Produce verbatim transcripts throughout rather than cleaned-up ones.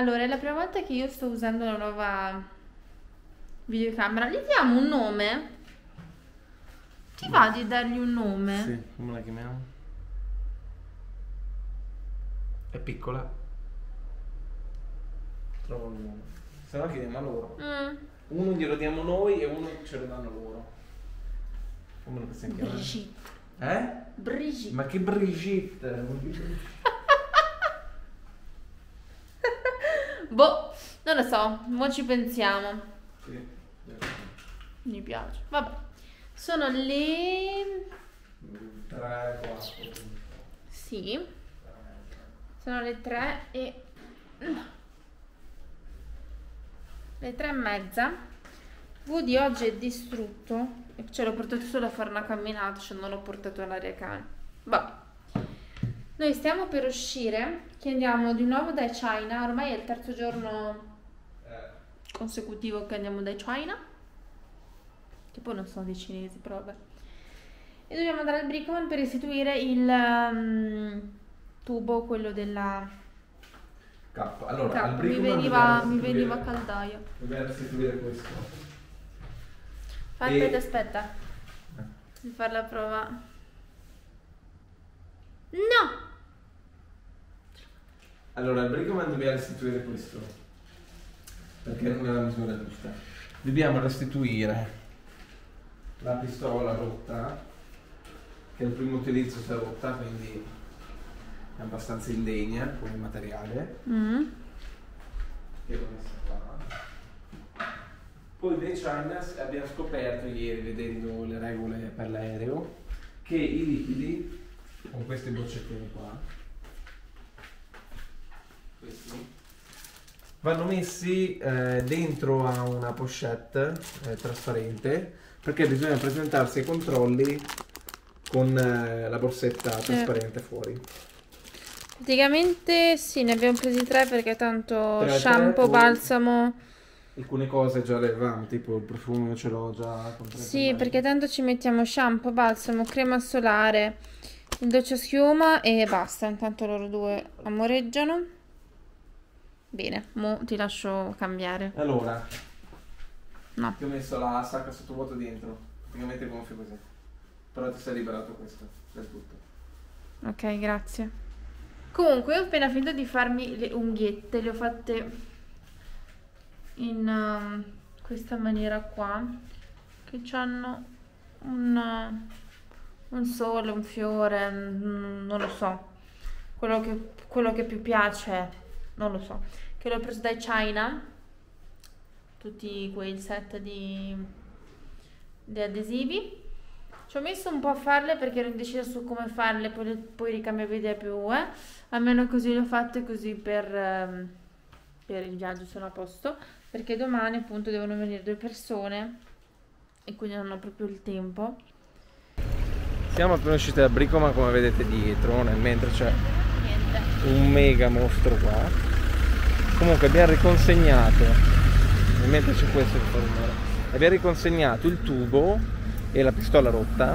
Allora, è la prima volta che io sto usando la nuova videocamera. Gli diamo un nome? Ti va di dargli un nome? Sì, come la chiamiamo? È piccola. Trovo il nome. Se no chiediamo a loro. Mm. Uno glielo diamo noi e uno ce lo danno loro. Come lo possiamo chiamare? Brigitte. Eh? Brigitte. Ma che Brigitte? Boh, non lo so, mo ci pensiamo. Sì. Mi piace. Vabbè. Sono le... tre, quattro. Sì. Sono le tre e... le tre e mezza. Woody oggi è distrutto e ce l'ho portato solo a fare una camminata, cioè non l'ho portato all'aria cane. Vabbè. Noi stiamo per uscire, che andiamo di nuovo da China. Ormai è il terzo giorno consecutivo che andiamo da China, che poi non sono dei cinesi, però vabbè. E dobbiamo andare al Bricoman per restituire il um, tubo, quello della K. Allora, K. al Mi Bricoman veniva, mi dobbiamo veniva restituire- caldaia. Dobbiamo restituire questo. Aspetta, E- aspetta. Di fare la prova. No! Allora, al Bricoman dobbiamo restituire questo, perché non è la misura giusta. Dobbiamo restituire la pistola rotta, che al primo utilizzo si è rotta, quindi è abbastanza indegna come materiale, Mm. che l'ho messa qua. Poi dai China abbiamo scoperto ieri, vedendo le regole per l'aereo, che i liquidi, con questi boccettini qua, questi, vanno messi eh, dentro a una pochette eh, trasparente, perché bisogna presentarsi ai controlli con eh, la borsetta trasparente fuori. Praticamente sì, ne abbiamo presi tre perché tanto Tre, tre, shampoo, poi- balsamo. Alcune cose già le avevamo, tipo il profumo ce l'ho già. Sì, perché tanto ci mettiamo shampoo, balsamo, crema solare, il dolce schiuma e basta. Intanto loro due amoreggiano. Bene, mo ti lascio cambiare. Allora, No. ti ho messo la sacca sottovuoto dentro, praticamente gonfio così. Però ti sei liberato questo, del tutto. Ok, grazie. Comunque, ho appena finito di farmi le unghiette, le ho fatte in um, questa maniera qua, che hanno un, uh, un sole, un fiore, mm, non lo so. Quello che, quello che più piace, non lo so, che l'ho preso dai China, tutti quei set di, di adesivi. Ci ho messo un po' a farle perché ero indecisa su come farle, poi, poi ricambio idea più, eh. Almeno così le ho fatte, così per, ehm, per il viaggio sono a posto, perché domani appunto devono venire due persone e quindi non ho proprio il tempo. Siamo appena usciti dal Bricoman, come vedete dietro, nel mentre c'è Niente. un mega mostro qua. Comunque abbiamo riconsegnato, nel mentre c'è questo che fa rumore, abbiamo riconsegnato il tubo e la pistola rotta.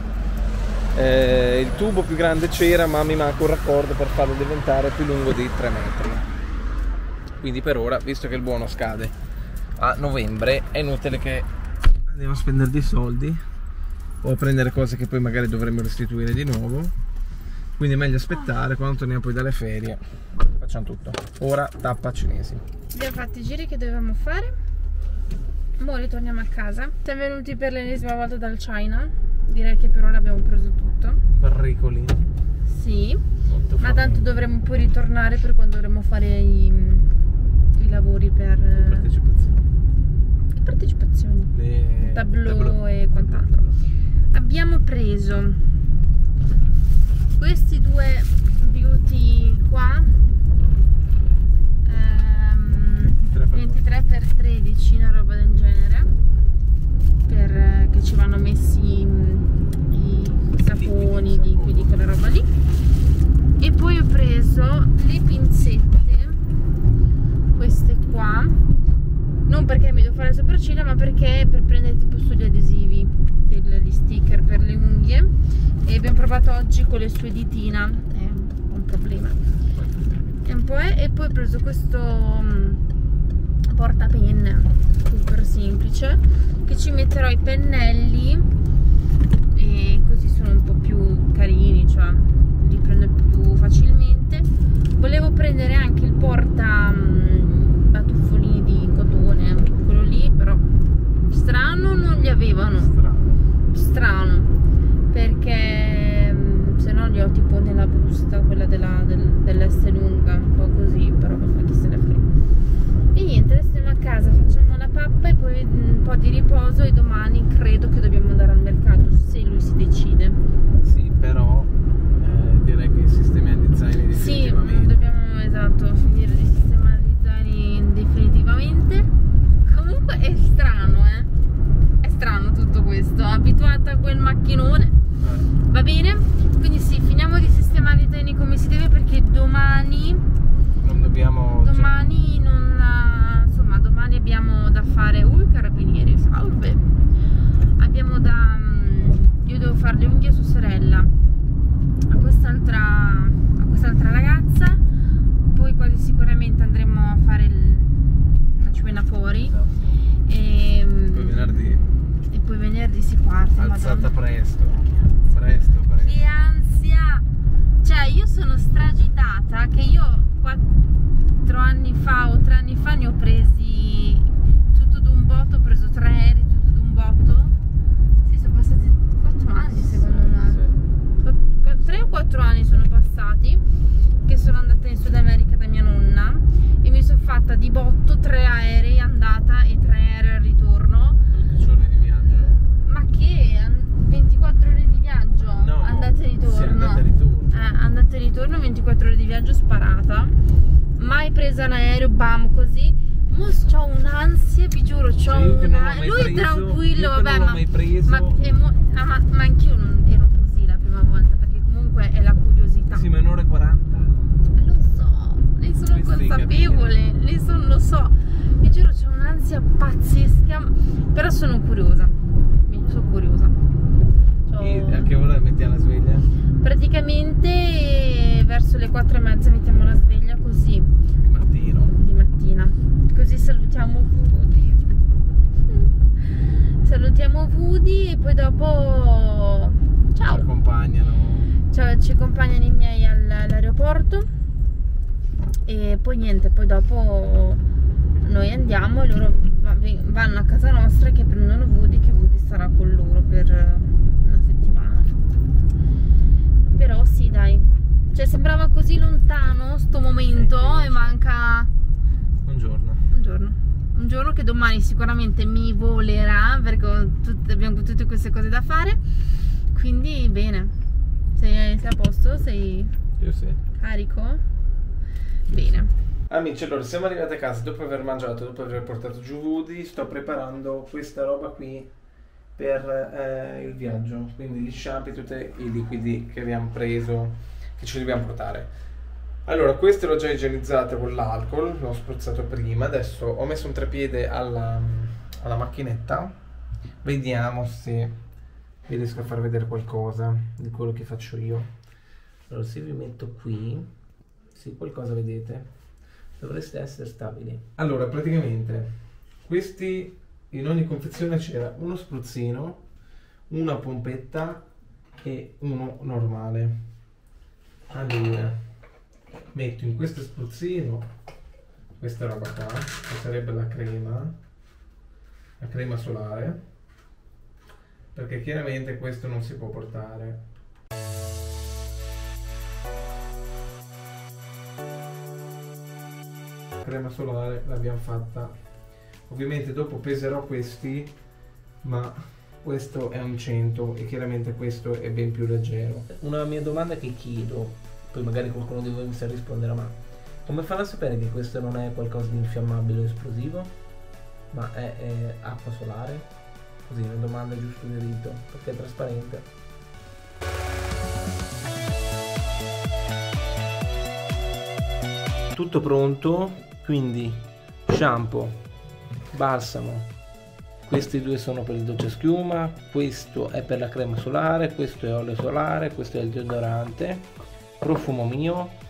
Eh, il tubo più grande c'era, ma mi manca un raccordo per farlo diventare più lungo di tre metri. Quindi per ora, visto che il buono scade a novembre, è inutile che andiamo a spendere dei soldi o a prendere cose che poi magari dovremmo restituire di nuovo. Quindi è meglio aspettare, quando torniamo poi dalle ferie facciamo tutto. Ora tappa cinesi. Abbiamo fatto i giri che dovevamo fare. Ora ritorniamo a casa. Siamo venuti per l'ennesima volta dal China. Direi che per ora abbiamo preso tutto. Barricoli. Sì, Molto ma forti. tanto dovremmo poi ritornare per quando dovremo fare i, i lavori per Partecipazioni. che partecipazioni, Le... tableau, tableau. e quant'altro. Abbiamo preso questi due beauty qua, ehm, ventitré per tredici, una roba del genere, per, che ci vanno messi mh, i saponi, i liquidi, quella roba lì. E poi ho preso le pinzette, queste qua, non perché mi devo fare le sopracciglia, ma perché per prendere tipo sugli adesivi degli sticker per le unghie. E abbiamo provato oggi con le sue ditina, è un problema, è un tempo eh? E poi ho preso questo um, portapenne super semplice, che ci metterò i pennelli e così sono un po' più carini, cioè li prendo più facilmente. Volevo prendere anche il porta um, batuffoli di cotone, quello lì, però strano non li avevano. Strano. Strano, perché um, se no li ho tipo nella busta, quella della, del, dell'S lunga, un po' così, però ma chi se ne frega. E niente, adesso andiamo a casa, facciamo la pappa e poi un po' di riposo, e domani credo che dobbiamo andare al mercato, se lui si decide. Sì, però eh, direi che sistemiamo gli zaini definitivamente. Sì, dobbiamo, esatto, finire di sistemare gli zaini definitivamente. Comunque è strano, eh? È strano tutto questo, abituata a quel macchinone. Eh. Va bene? Quindi sì, finiamo di sistemare i zaini come si deve, perché domani... Non dobbiamo... Domani non... Insomma, domani abbiamo da fare... Uh, carabinieri, salve! Abbiamo da... Io devo fare le unghie a sua sorella, a quest'altra a quest'altra ragazza, poi quasi sicuramente andremo a fare il, la cena fuori. Esatto. E poi venerdì. E poi venerdì si parte. Alzata Madonna. presto. Presto, presto. Che ansia! Cioè, io sono stragitata che io quattro anni fa o tre anni fa ne ho presi tutto d'un botto, ho preso tre aerei tutto d'un botto. Sì, sono passati quattro anni secondo me. tre o quattro anni sono passati che sono andata in Sud America da mia nonna e mi sono fatta di botto tre aerei andata e tre aerei al ritorno. venti giorni di viaggio. Ma che? ventiquattro ore di viaggio? No, andata e ritorno. sì, andata e ritorno. Eh, andata e ritorno, ventiquattro ore di viaggio sparata. Mai presa un aereo, bam, così. Mo c'ho un'ansia, vi giuro, c'ho Cioè, io che non l'ho una... mai Lui preso, tranquillo, io che vabbè, non l'ho ma... mai preso. Ma, e mo- ah, ma, ma anch'io non ero così la prima volta, perché comunque è la curiosità. Sì, ma è un'ora e quaranta. Lo so, ne sono Questo devi consapevole, ne sono, lo so. Vi giuro, c'ho un'ansia pazzesca, però sono curiosa. Sono curiosa. C'ho... E a che ora mettiamo la sveglia? Praticamente verso le quattro e mezza mettiamo la sveglia, così Di mattino. di mattina. Così salutiamo Woody. Salutiamo Woody e poi dopo Ci ciao. accompagnano. Ciao, ci accompagnano i miei all- all'aeroporto e poi niente, poi dopo noi andiamo e loro va- vanno a casa nostra che prendono Woody, che Woody starà con loro per una settimana. Però sì, dai, cioè sembrava così lontano sto momento Eh, e manca Un giorno. un giorno. Un giorno che domani sicuramente mi volerà, perché ho tut- abbiamo tutte queste cose da fare. Quindi bene. Sei, sei a posto? Sei Io sì. carico? Bene. Amici, allora siamo arrivati a casa dopo aver mangiato, dopo aver portato giù Woody. Sto preparando questa roba qui per eh, il viaggio. Quindi gli shampoo e tutti i liquidi che abbiamo preso, che ci dobbiamo portare. Allora, queste l'ho già igienizzate con l'alcol, l'ho spruzzato prima. Adesso ho messo un treppiede alla, alla macchinetta. Vediamo se vi riesco a far vedere qualcosa di quello che faccio io. Allora, se vi metto qui, sì, qualcosa vedete, dovreste essere stabili. Allora, praticamente questi, in ogni confezione c'era uno spruzzino, una pompetta e uno normale. Allora, metto in questo spruzzino questa roba qua, che sarebbe la crema, la crema solare, perché chiaramente questo non si può portare. La crema solare l'abbiamo fatta. Ovviamente dopo peserò questi, ma questo è un cento e chiaramente questo è ben più leggero. Una mia domanda che chiedo, poi magari qualcuno di voi mi sa rispondere, ma come fanno a sapere che questo non è qualcosa di infiammabile o esplosivo, ma è, è acqua solare? Così, una domanda giusto di rito, perché è trasparente. Tutto pronto, quindi shampoo, balsamo, questi due sono per il dolce schiuma, questo è per la crema solare, questo è olio solare, questo è il deodorante, profumo mio,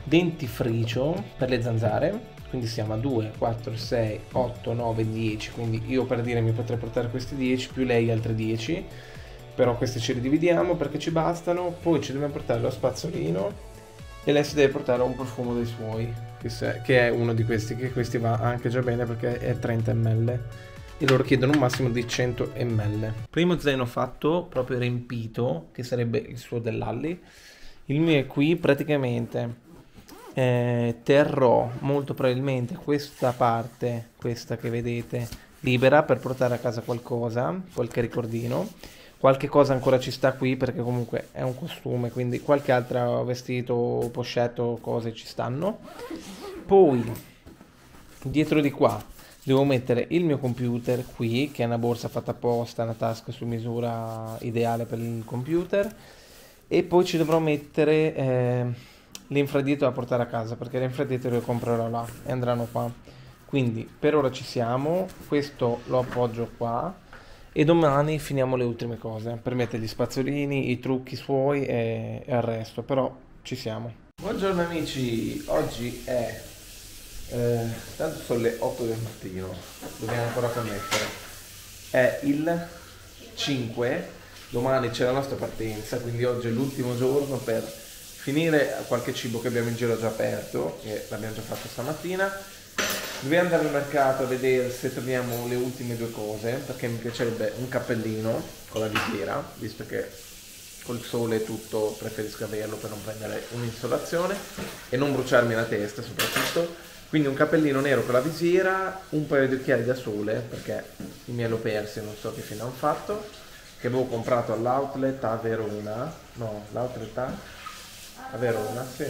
dentifricio per le zanzare, quindi siamo a due, quattro, sei, otto, nove, dieci, quindi io per dire mi potrei portare questi dieci più lei altri dieci, però questi ce li dividiamo perché ci bastano. Poi ci dobbiamo portare lo spazzolino e lei si deve portare un profumo dei suoi, che, se, che è uno di questi, che questi va anche già bene perché è trenta millilitri e loro chiedono un massimo di cento millilitri. Primo zaino fatto, proprio riempito, che sarebbe il suo dell'Alli. Il mio è qui, praticamente eh, terrò molto probabilmente questa parte, questa che vedete, libera per portare a casa qualcosa, qualche ricordino. Qualche cosa ancora ci sta qui perché comunque è un costume, quindi qualche altro vestito, pochetto, cose ci stanno. Poi dietro di qua devo mettere il mio computer qui, che è una borsa fatta apposta, una tasca su misura ideale per il computer. E poi ci dovrò mettere eh, l'infradito da portare a casa, perché l'infradito lo comprerò là e andranno qua. Quindi per ora ci siamo, questo lo appoggio qua. E domani finiamo le ultime cose per mettere gli spazzolini, i trucchi suoi e, e il resto, però ci siamo. Buongiorno amici, oggi è eh, tanto sono le otto del mattino, dobbiamo ancora connettere, è il cinque, domani c'è la nostra partenza, quindi oggi è l'ultimo giorno per finire qualche cibo che abbiamo in giro già aperto, che l'abbiamo già fatto stamattina. Dobbiamo andare al mercato a vedere se troviamo le ultime due cose, perché mi piacerebbe un cappellino con la visiera, visto che col sole e tutto preferisco averlo per non prendere un'insolazione e non bruciarmi la testa soprattutto. Quindi un cappellino nero con la visiera, un paio di occhiali da sole, perché i miei l'ho persi, non so che fine hanno fatto, che avevo comprato all'outlet a Verona, no, l'outlet a, a Verona, sì,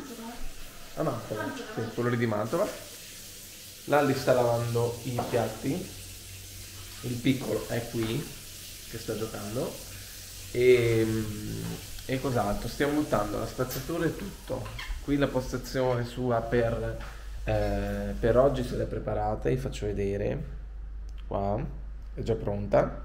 a Mantova, sì, quello lì di Mantova. Lalli sta lavando i piatti, il piccolo è qui che sta giocando e, e cos'altro, stiamo buttando la spazzatura e tutto. Qui la postazione sua per, eh, per oggi se l'è preparata, vi faccio vedere, qua è già pronta.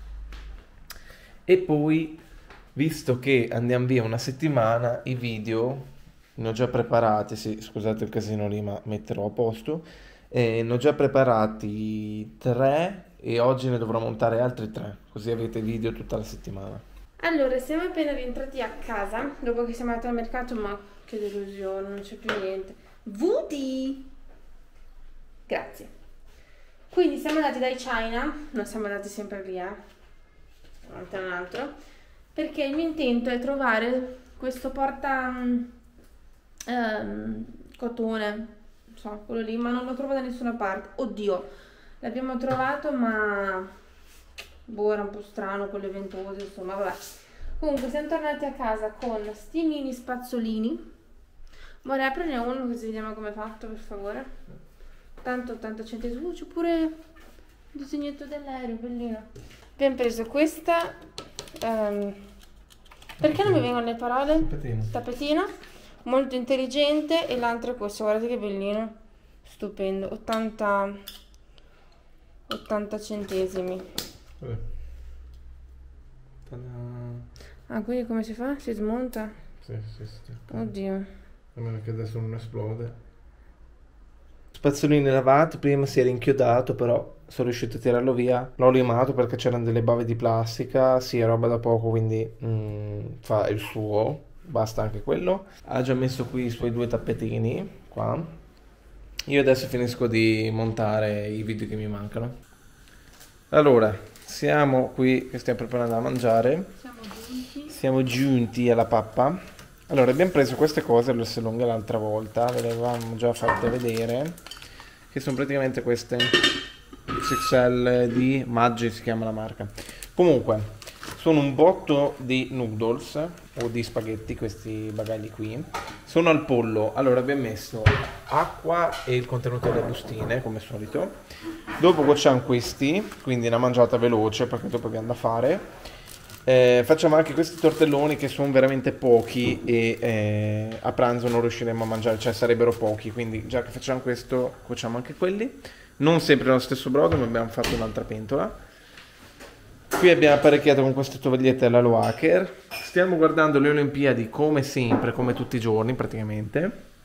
E poi, visto che andiamo via una settimana, i video ne ho già preparati, sì, scusate il casino lì ma metterò a posto. Eh, ne ho già preparati tre e oggi ne dovrò montare altri tre, così avete video tutta la settimana. Allora, siamo appena rientrati a casa dopo che siamo andati al mercato, ma che delusione, non c'è più niente. Woody! Grazie. Quindi siamo andati dai China, non siamo andati sempre lì, eh. Un altro, perché il mio intento è trovare questo porta um, cotone, so, quello lì, ma non lo trovo da nessuna parte. Oddio, l'abbiamo trovato ma boh, era un po' strano con le ventose, insomma, vabbè. Comunque siamo tornati a casa con sti mini spazzolini. Vorrei aprire uno così vediamo come è fatto, per favore. Tanto ottanta centesimi. Uh, c'è pure il disegnetto dell'aereo, bellino. Abbiamo preso questa um, perché non mi vengono le parole? Tappetino. Tappetino molto intelligente. E l'altro è questo, guardate che bellino, stupendo, ottanta centesimi. Vabbè. Ah, quindi come si fa? Si smonta? Sì, sì, sì. Oddio, A meno che adesso non esplode. Spazzolini lavati, prima si era inchiodato, però sono riuscito a tirarlo via. L'ho limato perché c'erano delle bave di plastica, sì, è roba da poco, quindi mm, fa il suo. Basta anche quello. Ha già messo qui i suoi due tappetini qua. Io adesso finisco di montare i video che mi mancano. Allora, siamo qui che stiamo preparando da mangiare. siamo giunti. Siamo giunti alla pappa. Allora, abbiamo preso queste cose l'S lunga l'altra volta, ve le avevamo già fatte vedere, che sono praticamente queste X X L di Maggi, si chiama la marca. Comunque, sono un botto di noodles o di spaghetti, questi bagagli qui. Sono al pollo. Allora abbiamo messo acqua e il contenuto delle bustine come solito. Dopo cuociamo questi, quindi una mangiata veloce perché dopo abbiamo da fare. Eh, facciamo anche questi tortelloni che sono veramente pochi e eh, a pranzo non riusciremo a mangiare, cioè sarebbero pochi, quindi già che facciamo questo cuociamo anche quelli. Non sempre nello stesso brodo, ma abbiamo fatto un'altra pentola. Qui abbiamo apparecchiato con queste tovagliette alla Loacker. Stiamo guardando le Olimpiadi come sempre, come tutti i giorni praticamente.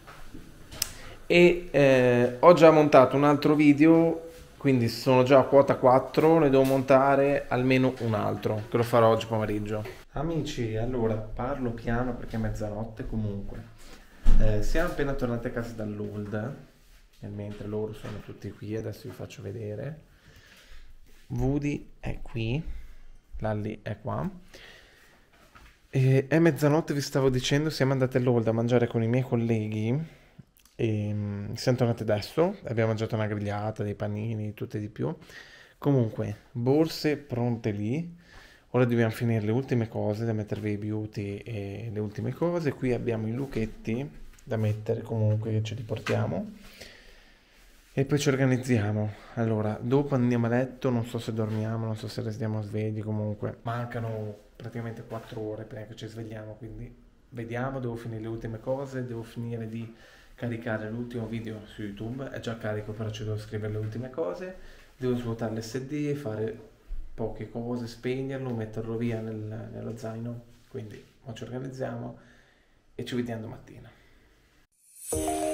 e eh, ho già montato un altro video, quindi sono già a quota quattro, ne devo montare almeno un altro, che lo farò oggi pomeriggio. Amici, allora parlo piano perché è mezzanotte comunque. Eh, siamo appena tornati a casa dall'Old, e mentre loro sono tutti qui, adesso vi faccio vedere. Woody è qui, Lalli è qua. E è mezzanotte, vi stavo dicendo, siamo andati all'Old a mangiare con i miei colleghi. E mm, siamo tornati adesso, abbiamo mangiato una grigliata, dei panini, tutto e di più. Comunque, borse pronte lì. Ora dobbiamo finire le ultime cose da mettervi i beauty e le ultime cose. Qui abbiamo i lucchetti da mettere comunque, che ce li portiamo. E poi ci organizziamo. Allora, dopo andiamo a letto, non so se dormiamo, non so se restiamo svegli, comunque. Mancano praticamente quattro ore prima che ci svegliamo, quindi vediamo, devo finire le ultime cose, devo finire di caricare l'ultimo video su YouTube, è già carico però ci devo scrivere le ultime cose, devo svuotare l'esse di, fare poche cose, spegnerlo, metterlo via nel, nello zaino, quindi ora ci organizziamo e ci vediamo domattina.